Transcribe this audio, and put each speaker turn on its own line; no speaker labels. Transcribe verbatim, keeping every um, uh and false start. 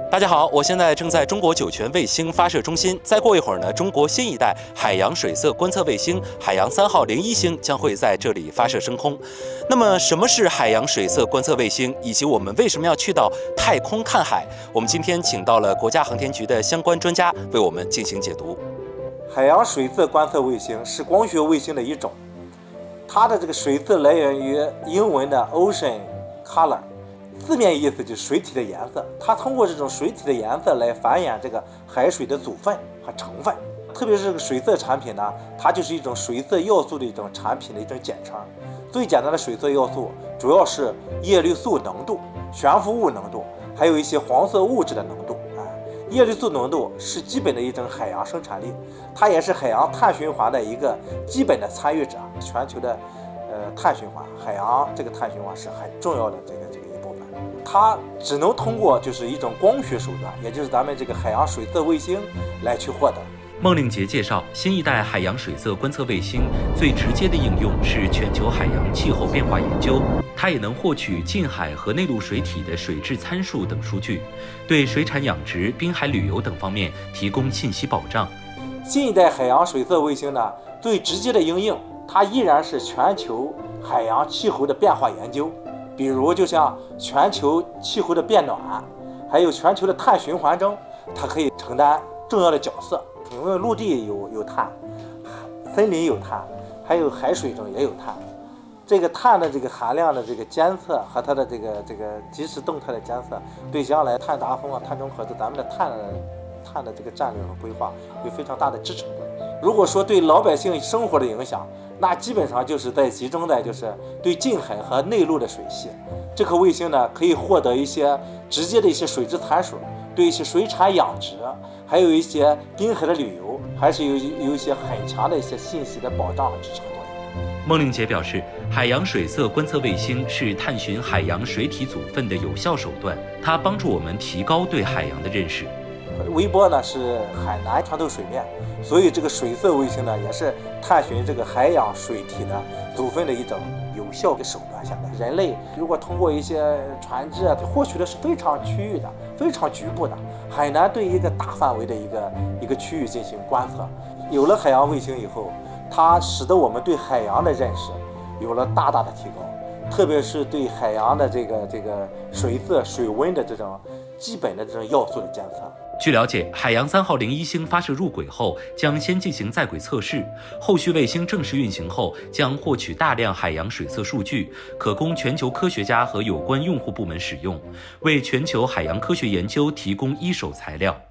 大家好，我现在正在中国酒泉卫星发射中心。再过一会儿呢，中国新一代海洋水色观测卫星海洋三号零一星将会在这里发射升空。那么，什么是海洋水色观测卫星，以及我们为什么要去到太空看海？我们今天请到了国家航天局的相关专家为我们进行解读。
海洋水色观测卫星是光学卫星的一种，它的这个水色来源于英文的 ocean color。字面意思就是水体的颜色，它通过这种水体的颜色来繁衍这个海水的组分和成分。特别是这个水色产品呢，它就是一种水色要素的一种产品的一种简称。最简单的水色要素主要是叶绿素浓度、悬浮物浓度，还有一些黄色物质的浓度。啊，叶绿素浓度是基本的一种海洋生产力，它也是海洋碳循环的一个基本的参与者。全球的呃碳循环，海洋这个碳循环是很重要的这个这个。它只能通过就是一种光学手段，也就是咱们这个海洋水色卫星来去获得。
孟令杰介绍，新一代海洋水色观测卫星最直接的应用是全球海洋气候变化研究，它也能获取近海和内陆水体的水质参数等数据，对水产养殖、滨海旅游等方面提供信息保障。
新一代海洋水色卫星呢，最直接的应用，它依然是全球海洋气候的变化研究。比如，就像全球气候的变暖，还有全球的碳循环中，它可以承担重要的角色。因为陆地有有碳，森林有碳，还有海水中也有碳。这个碳的这个含量的这个监测和它的这个这个及时动态的监测，对将来碳达峰啊、碳中和对咱们的碳碳的这个战略和规划有非常大的支撑。如果说对老百姓生活的影响，那基本上就是在集中在就是对近海和内陆的水系。这颗卫星呢，可以获得一些直接的一些水质参数，对一些水产养殖，还有一些滨海的旅游，还是有有一些很强的一些信息的保障和支撑作用。
孟令杰表示，海洋水色观测卫星是探寻海洋水体组分的有效手段，它帮助我们提高对海洋的认识。
微波呢是很难穿透水面，所以这个水色卫星呢也是探寻这个海洋水体的组分的一种有效的手段。现在人类如果通过一些船只啊，获取的是非常区域的、非常局部的，很难对一个大范围的一个一个区域进行观测。有了海洋卫星以后，它使得我们对海洋的认识有了大大的提高，特别是对海洋的这个这个水色、水温的这种基本的这种要素的监测。
据了解，海洋三号零一星发射入轨后，将先进行在轨测试，后续卫星正式运行后，将获取大量海洋水色数据，可供全球科学家和有关用户部门使用，为全球海洋科学研究提供一手材料。